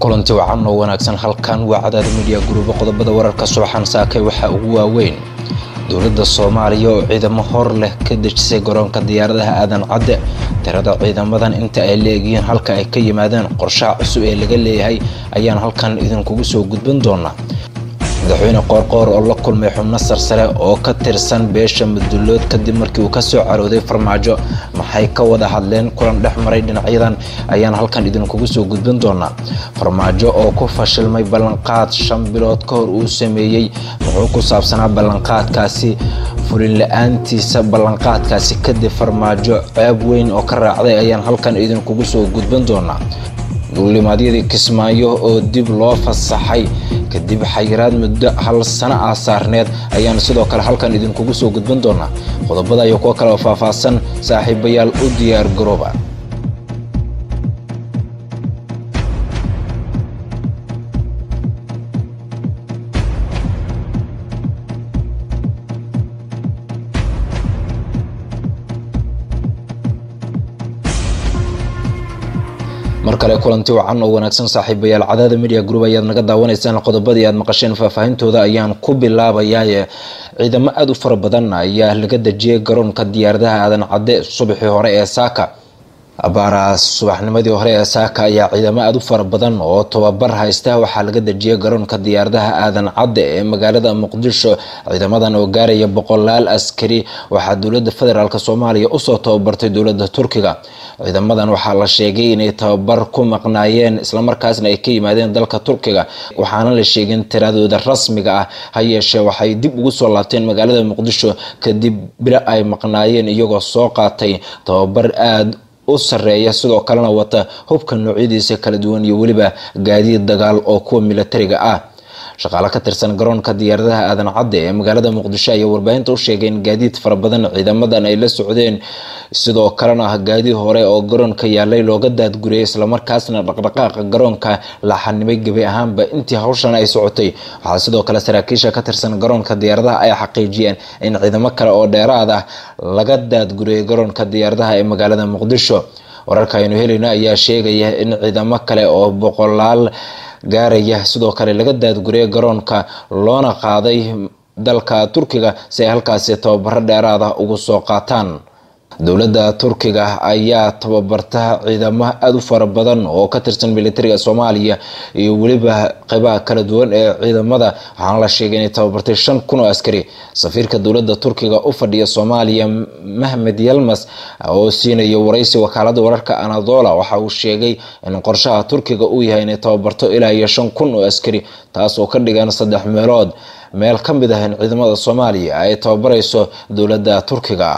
kulanti wacan oo wanaagsan halkan waa Cadaad Media Group qodobada wararka subaxan saakay waxa ugu waaweyn dowladda Soomaaliya oo ciidamo hor leh ka dejisay garoonka diyaaradaha aadan cadde tirada ciidamadan inta ay leeyihiin halka ay ka yimaadeen qorshaha cusub ee laga leeyahay ayaan halkan idinkugu soo gudbin doonaa madaxweyne qoorqoor oo la kulmay xubno sarsare oo ka tirsan beesha Mudullood kadib markii uu ka soo carooday farmaajo maxay ka wada hadleen kulan dhexmaray dhinacyadan ayaan halkan idinkugu soo gudbin doonaa farmaajo oo ku fashilmay ballanqaad 5 bilood ka hor uu sameeyay wuxuu ku saabsanaa ballanqaadkaasi fulin la'aantiisa ballanqaadkaasi kadib farmaajo ceeb weyn oo ka raacday ayaan halkan idinkugu soo gudbin doonaa duulimaadyadii Kismaayo oo dib loo fasaxay kadib xayiraad muddo hal sano ah saarneed ayaan sidoo kale halkan idinkugu soo gudbin doonaa qodobada iyo kuwa kale oo faahfaahsan saaxiibayaal u diyaar garooba markale kulanti wacan oo wanaagsan saaxiibayaal Cadaad Media Group ayaad naga daawanaysaan qodobadii aad maqasheen faahfaahintooda ayaan ku bilaabayaa ciidamo aad u fara badan ayaa laga dajiyay garoonka diyaaradaha aadan cadde subaxii hore ee saaka abaaraas subaxnimadii hore ee saaka ayaa ciidamo aad u fara badan oo tababar haysta waxaa laga dajiyay garoonka diyaaradaha aadan cadde ee magaalada Muqdisho ciidamadan oo gaaraya 100 askari waxaa dowladda federaalka Soomaaliya u soo tababartay dowladda Turkiga ciidamadan waxaa la sheegay inay tababar ku maqnaayeen isla markaasna ay ka yimaadeen dalka Turkiga waxaana la sheegay tiradooda rasmiga ah hayeeshee waxay dib ugu soo laabteen magaalada Muqdisho kadib bila ay maqnaayeen iyagoo soo qaatay tababar aad u sareeya sidoo kalena wata hubka noocyadiisa kala duwan iyo waliba gaadiid dagaal oo kuwa militariga ah shaqaale ka tirsan garoonka diyaaradaha aadan cadde ee magaalada Muqdisho ayaa warbaahinta u sheegay in gaadiid fara badan ciidamadan ay la socdeen sidoo kalena gaadiid hore oo garoonka yaalay looga daadguriyay isla markaasna dhaqdhaqaaqa garoonka la xanibay gabi ahaanba intii hawshan ay socotay waxa sidoo kale saraakiisha ka tirsan garoonka diyaaradaha ay xaqiijiyeen in ciidamo kale oo dheeraad ah laga daadguriyay garoonka diyaaradaha ee magaalada Muqdisho wararka aynu helayna ayaa sheegaya in ciidamo kale oo boqolaal gaaraya sidoo kale laga daadguriyay garoonka loona qaaday dalka Turkiga si ay halkaas tababaro dheeraad ah ugu soo qaataan dowladda Turkiga ayaa tababarta ciidamo aad u fara badan oo ka tirsan militariga Soomaaliya iyo waliba qaybaha kala duwan ee ciidamada waxaan la sheegay in tababartay 5,000 oo askari safiirka dowladda Turkiga u fadhiya Soomaaliya Mehmet Yilmaz oo siinaya waraysi wakaaladda wararka Anadolu waxa uu sheegay in qorshaha Turkiga uu yahay in tababarto ilaa 5,000 oo askari taas oo ka dhigan 3 meelood meel ka mid ah ciidamada Soomaaliya ay tababarayso dowladda Turkiga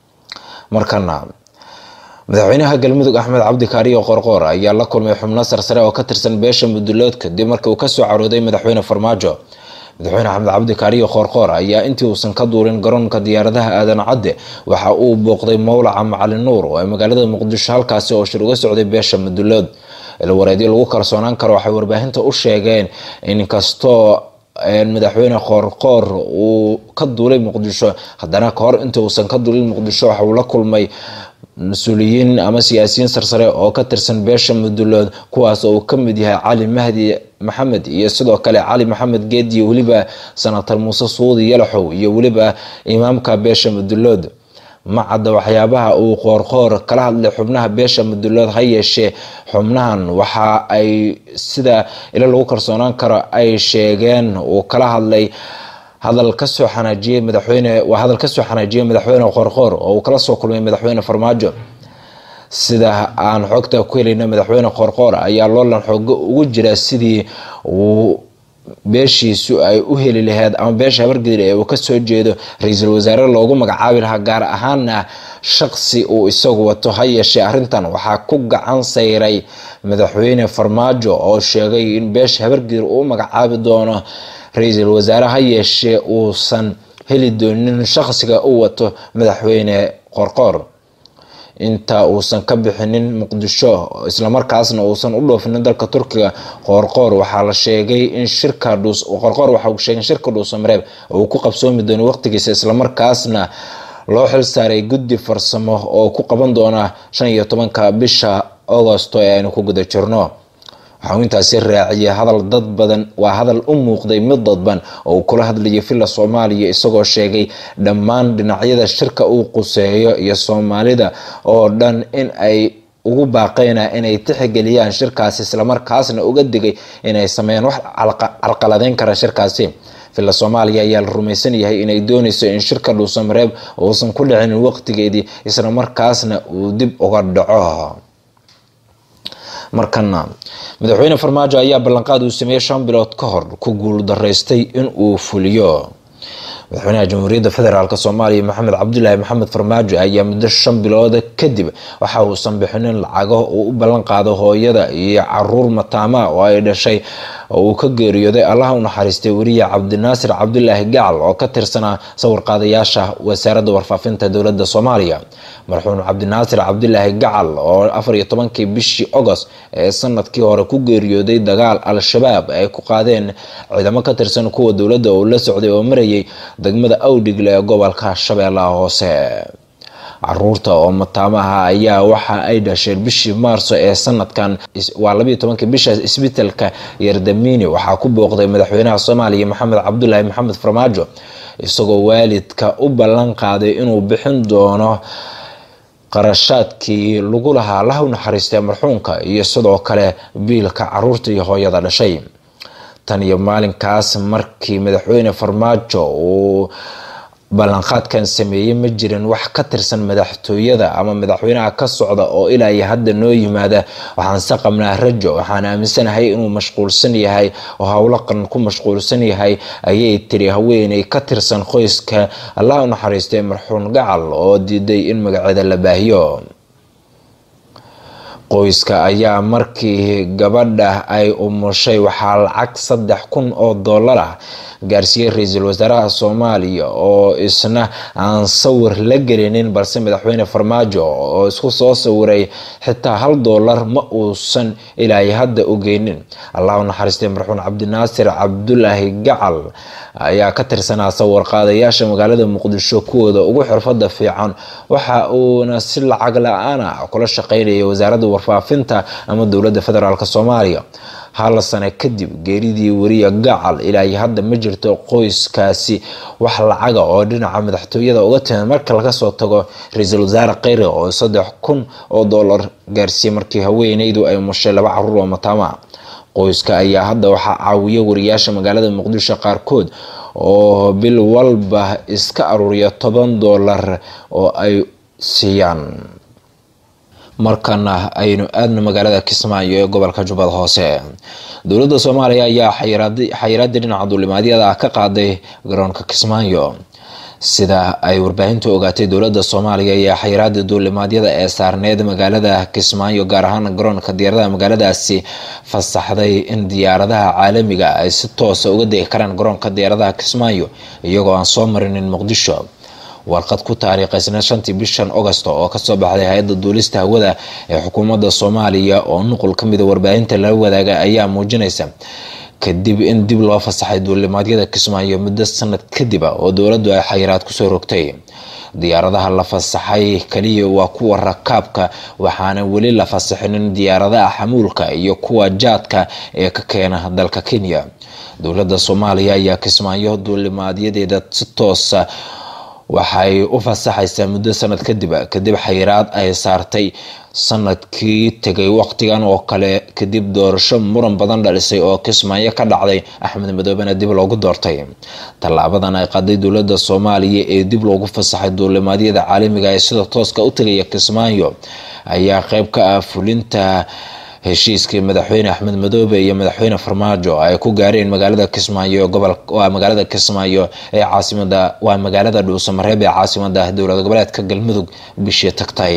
markana madaxweynaha galmudug Axmed Cabdi Kaariyo Qoorqoor ayaa la kulmay xubno sarsare oo ka tirsan beesha Mudullood kadib markii uu ka soo carooday madaxweyne farmaajo madaxweyne Axmed Cabdi Kaariyo Qoorqoor ayaa intii uusan ka duulin garoonka diyaaradaha aadan cadde waxa uu booqday Mawlaca Macalin Nuur oo magaalada Muqdisho halkaas oo shir uga socday beesha Mudullood wareedii lagu kalsoonaan karo waxay warbaahinta u sheegeen in kastoo madaxweyne Qoorqoor uu ka duulay Muqdisho haddana ka hor inta uusan ka duulin Muqdisho waxa uu la kulmay mas'uuliyiin ama siyaasiyiin sarsare oo ka tirsan beesha Mudullood kuwaas oo ka mid yahay Cali Mahdi Maxamed iyo sidoo kale Cali Maxamed Geedi iyo waliba Senator Muuse Suudi Yalaxow iyo waliba imaamka beesha Mudullood macada waxyaabaha uu Qoorqoor kala hadlay xubnaha beesha Mudullood hayeeshee xubnahan waxa ay sida ila lagu kalsoonaan karo ay sheegeen oo kala hadlay hadal ka soo xanaajiyay madaxweyne Qoorqoor oo uu kala soo kulmay madaxweyne farmaajo sida aan xogta ku helayna madaxweyne Qoorqoor ayaa loolan xoog ugu jira sidii uu beeshiisu ay u heli lahayd ama beesha Habargedel ee uu ka soo jeedo ra'iisul wasaare loogu magacaabi lahaa gaar ahaanna shakhsi uu isagu wato hayeeshee arrintan waxaa ku gacan sayray madaxweyne farmaajo oo sheegay in beesha Habargedel uu magacaabi doono ra'iisul wasaare hayeeshee uusan heli doonin shakhsiga uu wato madaxweyne Qoorqoor inta uusan ka bixinin Muqdisho isla markaasna uusan u dhoofin dalka Turkiga Qoorqoor waxa la sheegay in shirka dhuus Mareeb uu ku qabsoomi doono waqtigiisa isla markaasna loo xil saaray guddi farsamo oo ku qaban doona 15 bisha August ee aynu ku guda jirno waxaa intaasi raaciyay hadal dad badan waa hadal u muuqday mid dadban oo kula hadlayay filla Soomaaliya isagoo sheegay dhammaan dhinacyada shirka uu quseeyo iyo Soomaalida oo dhan in ay ugu baaqayna inay tixgeliyaan shirkaasi isla markaasna uga digay inay sameeyaan wax carqaladeyn kara shirkaasi. filla Soomaaliya ayaa la rumaysan yahay inay doonayso in shirka Dhuusamareeb uusan ku dhicin waqtigeedii isla markaasna uu dib uga dhaco. markana madaxweyne Farmaajo ayaa ballanqaad uu sameeyay 5 bilood ka hor ku guul dareystay in uu fuliyo. madaxweynaha Jamhuuriyadda Federaalka Soomaaliya Maxamed Cabdullaahi Maxamed Farmaajo ayaa muddo 5 bilood kadib waxa uu sanbixinin lacago uu u ballan qaado hooyada iyo caruur mataama oo ay dhashay oo uu ka geeriyooday Allah u naxariistay wariye Cabdinaasir Cabdullaahi Gacal oo ka tirsanaa sawir qaadayaasha wasaaradda warfaafinta dowladda Soomaaliya. marxuum Cabdinaasir Cabdullaahi Gacal oo 14 bishii August ee sanadkii hore ku geeriyooday dagaal Al-Shabaab ay ku qaadeen ciidamo ka tirsan kuwa dowladda oo la socday oo marayay degmada Awdhigle ee gobolka Shabeellaha Hoose. caruurta oo mataamaha ayaa waxa ay dhasheen bishii Maarso ee sanadkan waa 12 bisha isbitaalka Yardamiini waxaa ku booqday madaxweynaha Soomaaliya Maxamed Cabdullaahi Maxamed Farmaajo isagoo waalidka u ballan qaaday inuu bixin doono qarashaadkii lagu lahaa Allah u naxariistay marxuumka iyo sidoo kale biilka caruurta iyo hooyada dhashay. tan iyo maalinkaas markii madaxweyne Farmaajo uu ballanqaadkan sameeyay ma jirin wax ka tirsan madaxtooyada ama madaxweynaha ka socda oo ilaa hadda noo yimaada. waxaan saqamnaa rajo waxaan aaminsanahay inuu mashquulsan yahay oo hawlo qaran ku mashquulsan yahay ayay tiri haweeney ka tirsan qoyska Allah u naxariistay marxuum Gacal oo diiday in magaceeda la baahiyo. qoyska ayaa markii gabadha ay umushay waxaa lacag 3,000 oo dollar ah gaarsiiyay ra'iisul wasaaraha Soomaaliya oo isna aan sawir la gelinin balse madaxweyne Farmaajo oo isku soo sawiray xitaa $1 ma uusan ilaa hadda ogeynin. Allah u naxariistay marxuum Cabdinaasir Cabdullaahi Gacal ayaa ka tirsanaa sawir qaadayaasha magaalada Muqdisho kuwooda ugu xirfada fiican waxa uuna si lacag la'aan ah kula shaqeynayay wasaaradda warfaafinta ama dowladda federaalka Soomaaliya. hal sano kadib geeridii wariye Gacal ilaa hadda ma jirto qoyskaasi wax lacag oo dhinaca madaxtooyada uga timid marka laga soo tago ra'iisul wasaare Khayre oo 3,000 oo dollar gaarsiiyay markii haweeneydu ay umushay 2 caruur oo mataama. qoyska ayaa hadda waxa caawiya wariyaasha magaalada Muqdisho qaarkood oo bil walba iska aruuriya $10 oo ay siiyaan. markana aynu aadno magaalada Kismaayo ee gobolka Jubbada Hoose. dowladda Soomaaliya ayaa xayiraad dhinaca duulimaadyada ka qaaday garoonka Kismaayo. sida ay warbaahintu ogaatay dowladda Soomaaliya ayaa xayiraad duulimaadyada ee saarneed magaalada Kismaayo gaar ahaan garoonka diyaaradaha magaaladaasi fasaxday in diyaaradaha caalamiga ay si toos ah uga degi karaan garoonka diyaaradaha Kismaayo iyagoo aan soo marinin Muqdisho. warqad ku taariikhaysan 5 bishan August oo ka soo baxday hay'adda duulista hawada ee xukuumadda Soomaaliya oo nuqul ka mid ah warbaahinta la wadaaga ayaa muujinaysa kadib in dib loo fasaxay duulimaadyada Kismaayo muddo sanad kadib oo dowladdu ay xayiraad ku soo rogtay. diyaaradaha la fasaxay kaliya waa kuwa rakaabka waxaana weli la fasaxinin diyaaradaha xamuulka iyo kuwa jaadka ee ka keena dalka Kenya. dowladda Soomaaliya ayaa Kismaayo duulimaadyadeeda si toos ah waxay u fasaxaysaa muddo sanad kadib xayiraad ay saartay sanadkii tagay waqtigan oo kale kadib doorasho muran badan dhalisay oo Kismaayo ka dhacday Axmed Madoobena dib loogu doortay. talaabadan ay qaaday dowladda Soomaaliya ee dib loogu fasaxay duulimaadyada caalamiga ee sida tooska u tagay Kismaayo ayaa qayb ka ah fulinta heshiiskii madaxweyne Axmed Madoobe iyo madaxweyne Farmaajo ay ku gaareen magaalada Kismaayo magaalada Kismaayo ee caasimada magaalada Dhuusamareeb ee caasimada dowladda goboleedka Galmudug bishii tagtay.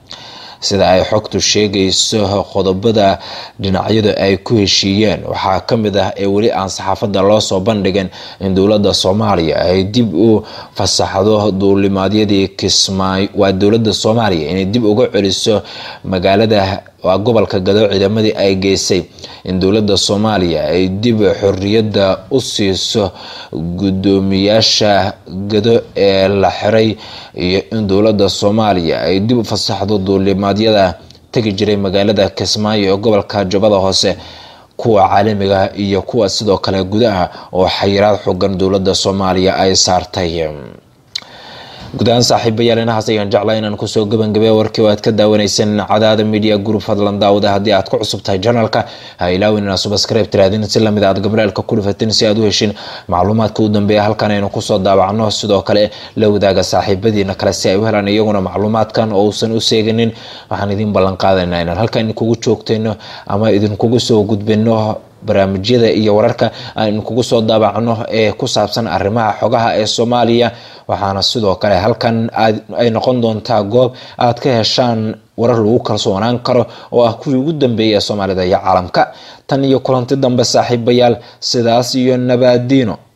sida ay xogtu sheegayso qodobada dhinacyadu ay ku heshiiyeen waxaa ka mid ah ee weli aan saxaafadda loo soo bandhigin in dowladda Soomaaliya ay dib u fasaxdo duulimaadyadii Kismaayo waa dowladda Soomaaliya inay dib uga celiso magaalada waa gobolka Gado ciidamadii ay geysay in dowladda Soomaaliya ay dib xorriyadda u siiso gudoomiyaasha Gado ee la xiray iyo in dowladda Soomaaliya ay dib u fasaxdo duulimaadyada tagi jiray magaalada Kismaayo ee gobolka Jubbada Hoose kuwa caalamiga iyo kuwa sidoo kale gudaha oo xayiraad xooggan dowladda Soomaaliya ay saartay. gudahaan saaxiibayaal inahaas ayaan jeclaa inaan kusoo gabagabeeyo warkii oo aad ka daawaneyseen Cadaada Media Group. fadlan daawada haddii aad ku cusub tahay channelka ha ilaawin inaad subscribe tiraadin si lamid aad gabraalka ku dhufatin si aad u heshin macluumaadka u dambeeya halkan aynu kusoo daawacno. sidoo kale la wadaaga saaxiibadiina kale si ay u helaan iyaguna macluumaadkan oo uusan u seeganin. waxaan idin ballan qaadaynaa inaan halkan kugu joogtayno ama idin kugu soo gudbino barnaamijyada iyo wararka aan kugu soo daabacno ee ku saabsan arrimaha xogaha ee Soomaaliya. waxaana sidoo kale halkan ay noqon doontaa goob aad ka heshaan warar lagu kalsoonaan karo oo ah kuwii ugu dambeeyay Soomaalida iyo caalamka. tan iyo kulanti dambe saaxiibayaal, sidaas iyo nabadino.